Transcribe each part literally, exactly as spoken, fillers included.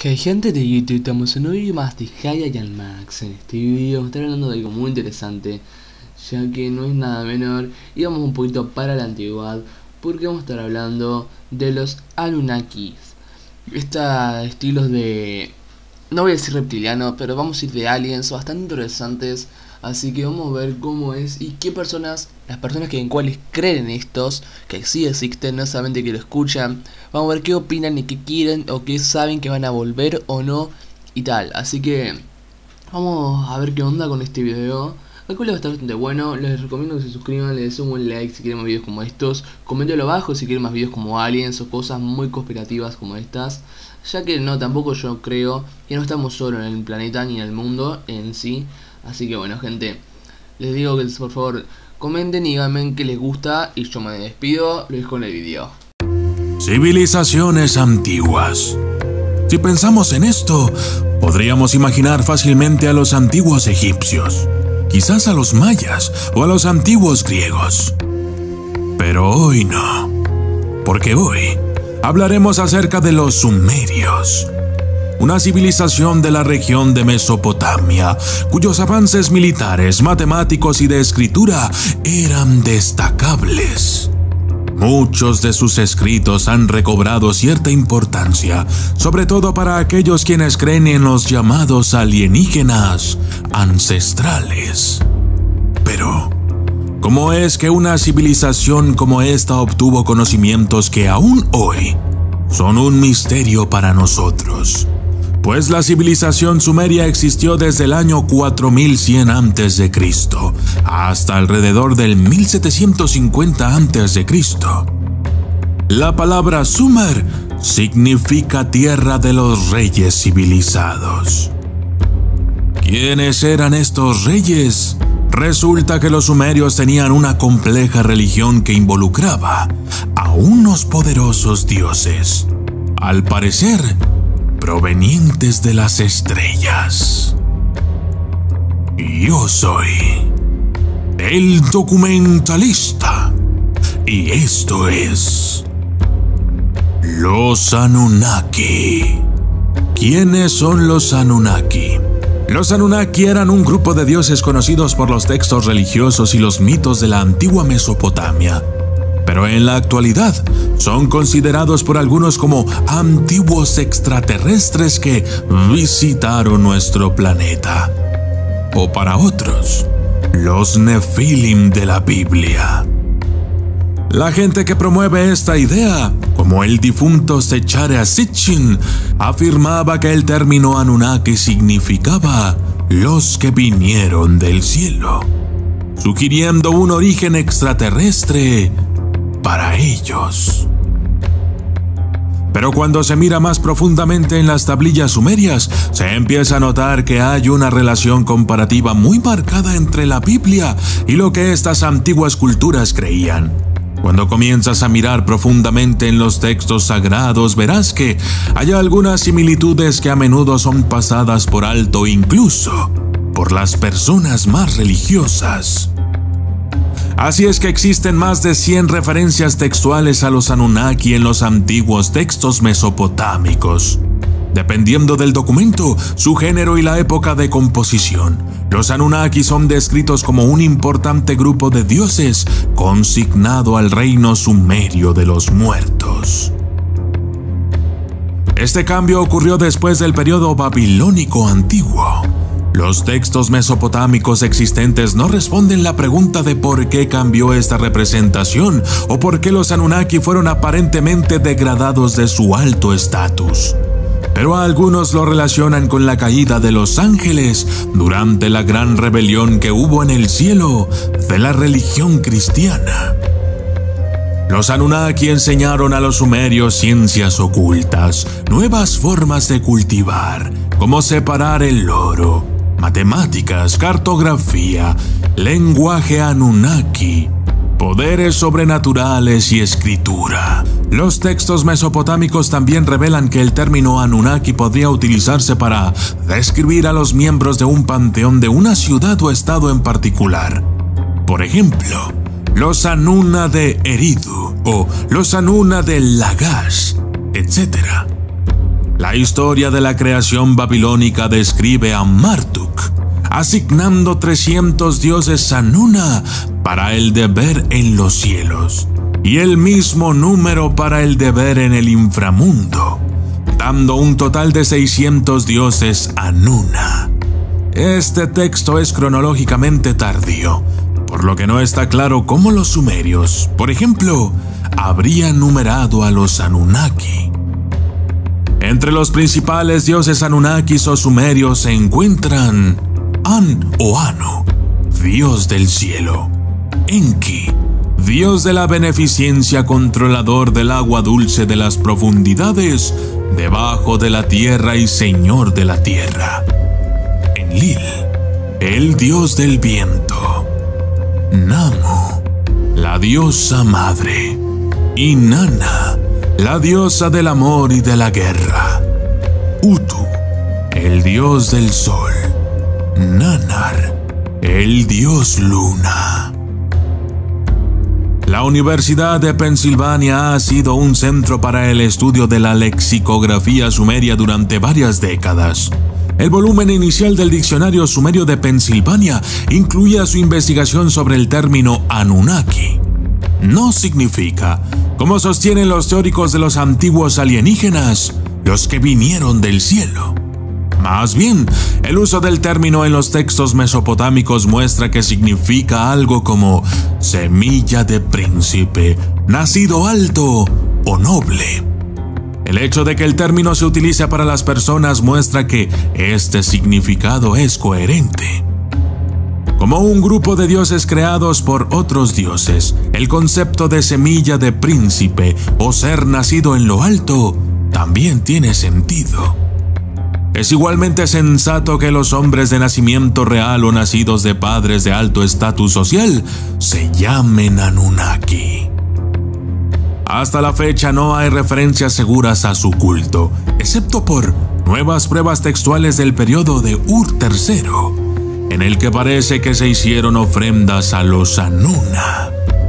Que hay gente de YouTube, estamos en un vídeo más de High Max. En este vídeo vamos a estar hablando de algo muy interesante, ya que no es nada menor, y vamos un poquito para la antigüedad, porque vamos a estar hablando de los Anunnakis. Estos estilos de, no voy a decir reptiliano, pero vamos a ir de aliens bastante interesantes. Así que vamos a ver cómo es y qué personas, las personas que en cuales creen en estos, que sí existen, no solamente que lo escuchan. Vamos a ver qué opinan y qué quieren o qué saben que van a volver o no y tal. Así que vamos a ver qué onda con este video. El cual va a estar bastante bueno. Les recomiendo que se suscriban, les den un buen like si quieren más videos como estos. Coméntenlo abajo si quieren más videos como aliens o cosas muy conspirativas como estas. Ya que no, tampoco yo creo que no estamos solo en el planeta ni en el mundo en sí. Así que bueno, gente, les digo que por favor comenten y díganme qué les gusta. Y yo me despido, lo dejo con el video. Civilizaciones antiguas. Si pensamos en esto, podríamos imaginar fácilmente a los antiguos egipcios, quizás a los mayas o a los antiguos griegos. Pero hoy no, porque hoy hablaremos acerca de los sumerios, una civilización de la región de Mesopotamia, cuyos avances militares, matemáticos y de escritura eran destacables. Muchos de sus escritos han recobrado cierta importancia, sobre todo para aquellos quienes creen en los llamados alienígenas ancestrales. Pero, ¿cómo es que una civilización como esta obtuvo conocimientos que aún hoy son un misterio para nosotros? Pues la civilización sumeria existió desde el año cuatro mil cien antes de Cristo hasta alrededor del mil setecientos cincuenta antes de Cristo. La palabra Sumer significa tierra de los reyes civilizados. ¿Quiénes eran estos reyes? Resulta que los sumerios tenían una compleja religión que involucraba a unos poderosos dioses, al parecer provenientes de las estrellas. Yo soy el documentalista y esto es los Anunnaki. ¿Quiénes son los Anunnaki? Los Anunnaki eran un grupo de dioses conocidos por los textos religiosos y los mitos de la antigua Mesopotamia, pero en la actualidad son considerados por algunos como antiguos extraterrestres que visitaron nuestro planeta, o para otros, los Nefilim de la Biblia. La gente que promueve esta idea, como el difunto Zecharia Sitchin, afirmaba que el término Anunnaki significaba los que vinieron del cielo, sugiriendo un origen extraterrestre para ellos. Pero cuando se mira más profundamente en las tablillas sumerias, se empieza a notar que hay una relación comparativa muy marcada entre la Biblia y lo que estas antiguas culturas creían. Cuando comienzas a mirar profundamente en los textos sagrados, verás que hay algunas similitudes que a menudo son pasadas por alto incluso por las personas más religiosas. Así es que existen más de cien referencias textuales a los Anunnaki en los antiguos textos mesopotámicos. Dependiendo del documento, su género y la época de composición, los Anunnaki son descritos como un importante grupo de dioses consignado al reino sumerio de los muertos. Este cambio ocurrió después del periodo babilónico antiguo. Los textos mesopotámicos existentes no responden la pregunta de por qué cambió esta representación o por qué los Anunnaki fueron aparentemente degradados de su alto estatus. Pero algunos lo relacionan con la caída de los ángeles durante la gran rebelión que hubo en el cielo de la religión cristiana. Los Anunnaki enseñaron a los sumerios ciencias ocultas, nuevas formas de cultivar, como separar el oro, matemáticas, cartografía, lenguaje Anunnaki, poderes sobrenaturales y escritura. Los textos mesopotámicos también revelan que el término Anunnaki podría utilizarse para describir a los miembros de un panteón de una ciudad o estado en particular. Por ejemplo, los Anunna de Eridu o los Anunna de Lagash, etcétera. La historia de la creación babilónica describe a Marduk, asignando trescientos dioses Anuna para el deber en los cielos, y el mismo número para el deber en el inframundo, dando un total de seiscientos dioses Anuna. Este texto es cronológicamente tardío, por lo que no está claro cómo los sumerios, por ejemplo, habrían numerado a los Anunnaki. Entre los principales dioses Anunnakis o sumerios se encuentran An o Anu, dios del cielo; Enki, dios de la beneficencia, controlador del agua dulce de las profundidades debajo de la tierra y señor de la tierra; Enlil, el dios del viento; Namu, la diosa madre; y Nana, la diosa del amor y de la guerra; Utu, el dios del sol; Nanar, el dios luna. La Universidad de Pensilvania ha sido un centro para el estudio de la lexicografía sumeria durante varias décadas. El volumen inicial del Diccionario Sumerio de Pensilvania incluía su investigación sobre el término Anunnaki. No significa, como sostienen los teóricos de los antiguos alienígenas, los que vinieron del cielo. Más bien, el uso del término en los textos mesopotámicos muestra que significa algo como semilla de príncipe, nacido alto o noble. El hecho de que el término se utilice para las personas muestra que este significado es coherente. Como un grupo de dioses creados por otros dioses, el concepto de semilla de príncipe o ser nacido en lo alto también tiene sentido. Es igualmente sensato que los hombres de nacimiento real o nacidos de padres de alto estatus social se llamen Anunnaki. Hasta la fecha no hay referencias seguras a su culto, excepto por nuevas pruebas textuales del periodo de Ur tercero, en el que parece que se hicieron ofrendas a los Anuna.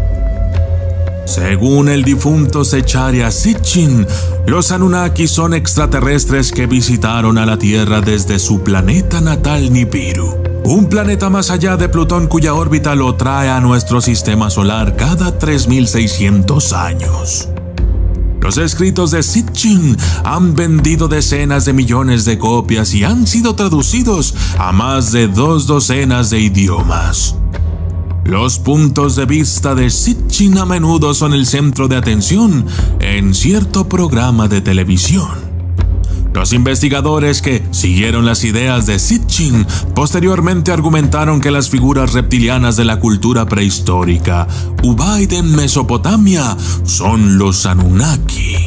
Según el difunto Secharia Sitchin, los Anunnaki son extraterrestres que visitaron a la Tierra desde su planeta natal Nibiru, un planeta más allá de Plutón cuya órbita lo trae a nuestro sistema solar cada tres mil seiscientos años. Los escritos de Sitchin han vendido decenas de millones de copias y han sido traducidos a más de dos docenas de idiomas. Los puntos de vista de Sitchin a menudo son el centro de atención en cierto programa de televisión. Los investigadores que siguieron las ideas de Sitchin posteriormente argumentaron que las figuras reptilianas de la cultura prehistórica, Ubaid en Mesopotamia, son los Anunnaki.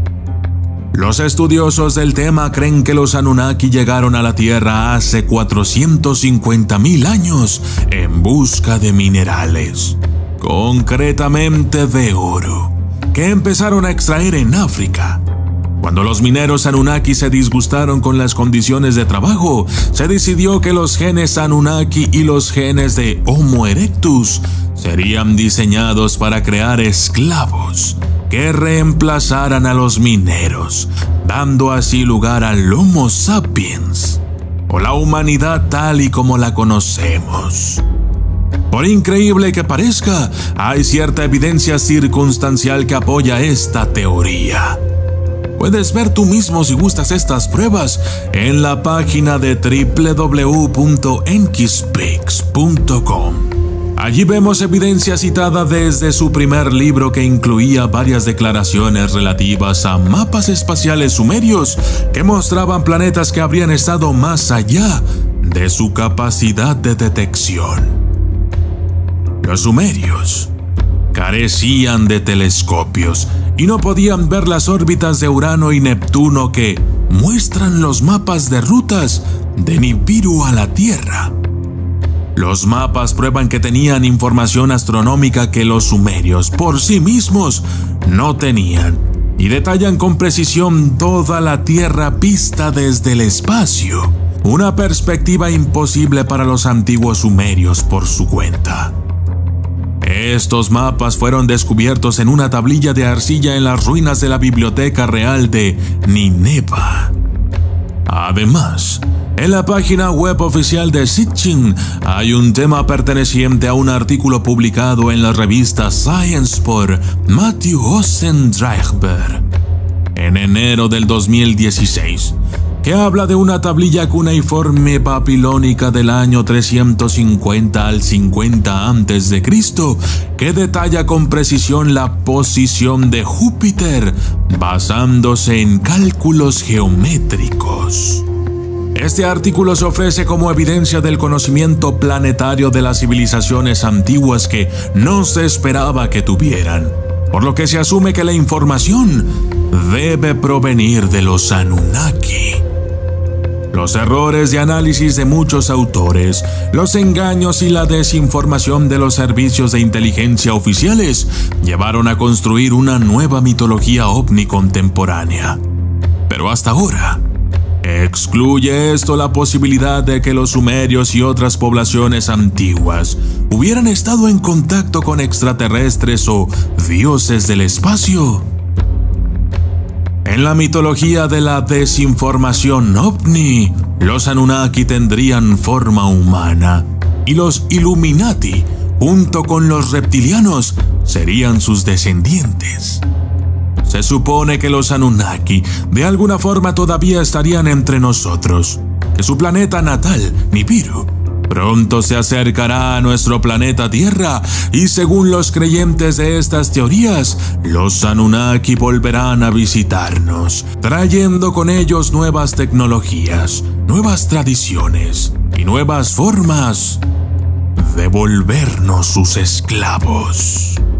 Los estudiosos del tema creen que los Anunnaki llegaron a la Tierra hace cuatrocientos cincuenta mil años en busca de minerales, concretamente de oro, que empezaron a extraer en África. Cuando los mineros Anunnaki se disgustaron con las condiciones de trabajo, se decidió que los genes Anunnaki y los genes de Homo erectus serían diseñados para crear esclavos que reemplazaran a los mineros, dando así lugar al Homo sapiens, o la humanidad tal y como la conocemos. Por increíble que parezca, hay cierta evidencia circunstancial que apoya esta teoría. Puedes ver tú mismo si gustas estas pruebas en la página de w w w punto enkispix punto com. Allí vemos evidencia citada desde su primer libro que incluía varias declaraciones relativas a mapas espaciales sumerios que mostraban planetas que habrían estado más allá de su capacidad de detección. Los sumerios carecían de telescopios y no podían ver las órbitas de Urano y Neptuno que muestran los mapas de rutas de Nibiru a la Tierra. Los mapas prueban que tenían información astronómica que los sumerios por sí mismos no tenían y detallan con precisión toda la Tierra vista desde el espacio, una perspectiva imposible para los antiguos sumerios por su cuenta. Estos mapas fueron descubiertos en una tablilla de arcilla en las ruinas de la Biblioteca Real de Nineveh. Además, en la página web oficial de Sitchin hay un tema perteneciente a un artículo publicado en la revista Science por Matthew Ossendreiber en enero del dos mil dieciséis, que habla de una tablilla cuneiforme babilónica del año trescientos cincuenta al cincuenta antes de Cristo que detalla con precisión la posición de Júpiter basándose en cálculos geométricos. Este artículo se ofrece como evidencia del conocimiento planetario de las civilizaciones antiguas que no se esperaba que tuvieran, por lo que se asume que la información debe provenir de los Anunnaki. Los errores de análisis de muchos autores, los engaños y la desinformación de los servicios de inteligencia oficiales llevaron a construir una nueva mitología ovni contemporánea. Pero hasta ahora, ¿excluye esto la posibilidad de que los sumerios y otras poblaciones antiguas hubieran estado en contacto con extraterrestres o dioses del espacio? En la mitología de la desinformación ovni, los Anunnaki tendrían forma humana y los Illuminati, junto con los reptilianos, serían sus descendientes. Se supone que los Anunnaki de alguna forma todavía estarían entre nosotros, que su planeta natal, Nibiru, pronto se acercará a nuestro planeta Tierra y según los creyentes de estas teorías, los Anunnaki volverán a visitarnos, trayendo con ellos nuevas tecnologías, nuevas tradiciones y nuevas formas de volvernos sus esclavos.